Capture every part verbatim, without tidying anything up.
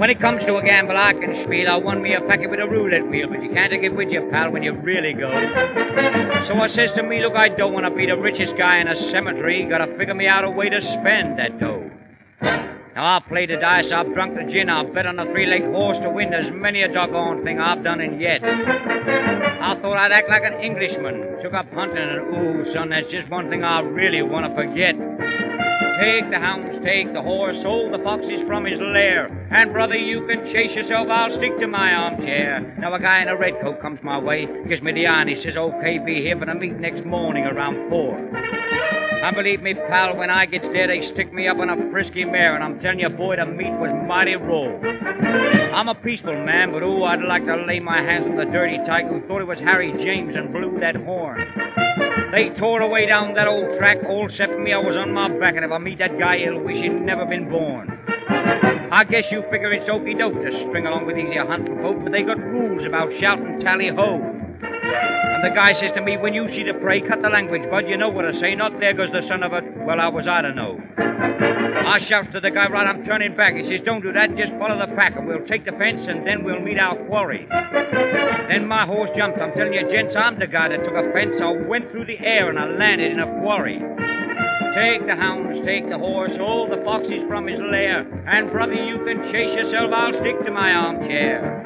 When it comes to a gamble, I can spiel. I won me a packet with a roulette wheel, but you can't take it with you, pal, when you really go. So I says to me, look, I don't want to be the richest guy in a cemetery. Gotta figure me out a way to spend that dough. Now, I've played the dice, I've drunk the gin, I've bet on a three-legged horse to win. There's many a doggone thing I've done it yet. I thought I'd act like an Englishman. Took up hunting, and ooh, son, that's just one thing I really want to forget. Take the hounds, take the horse, hold the foxes from his lair. And brother, you can chase yourself, I'll stick to my armchair. Now a guy in a red coat comes my way, gives me the eye and he says, okay, be here for the meet next morning around four. And believe me, pal, when I gets there, they stick me up on a frisky mare, and I'm telling you, boy, the meat was mighty raw. I'm a peaceful man, but ooh, I'd like to lay my hands on the dirty tyke who thought it was Harry James and blew that horn. They tore away down that old track, all except me, I was on my back, and if I meet that guy, he'll wish he'd never been born. I guess you figure it's okey-doke to string along with these here hunting folk, but they got rules about shouting tally-ho. And the guy says to me, when you see the prey, cut the language, bud, you know what I say, not there goes the son of a... Well, how was I to know? I shouts to the guy, right, I'm turning back. He says, don't do that, just follow the pack, and we'll take the fence, and then we'll meet our quarry. Then my horse jumped. I'm telling you, gents, I'm the guy that took a fence. I went through the air, and I landed in a quarry. Take the hounds, take the horse, hold the foxes from his lair, and brother, you can chase yourself, I'll stick to my armchair.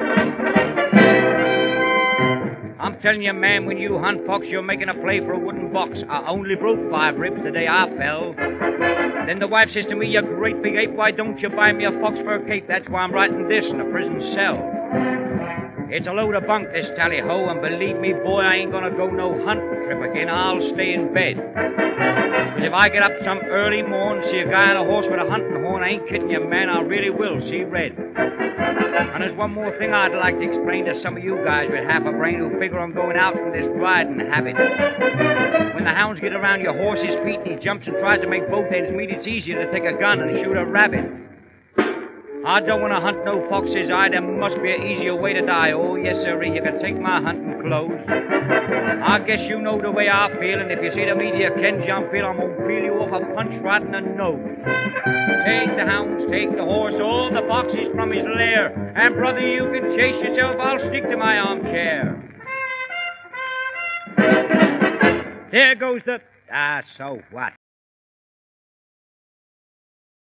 I'm telling you, man, when you hunt fox, you're making a play for a wooden box. I only broke five ribs the day I fell. Then the wife says to me, you great big ape, why don't you buy me a fox for a cape? That's why I'm writing this in a prison cell. It's a load of bunk, this tally-ho, and believe me, boy, I ain't gonna go no hunting trip again. I'll stay in bed. Because if I get up some early morn, see a guy on a horse with a hunting horn, I ain't kidding you, man, I really will see red. And there's one more thing I'd like to explain to some of you guys with half a brain who figure on going out in this riding habit. When the hounds get around your horse's feet and he jumps and tries to make both ends meet, it's easier to take a gun and shoot a rabbit. I don't want to hunt no fox's eye, there must be an easier way to die. Oh, yes, sirree, you can take my hunting clothes. I guess you know the way I feel, and if you see the media Ken John feel, I'm going to peel you off a punch right in the nose. Take the hounds, take the horse, all the foxes from his lair, and brother, you can chase yourself, I'll stick to my armchair. There goes the... Ah, so what?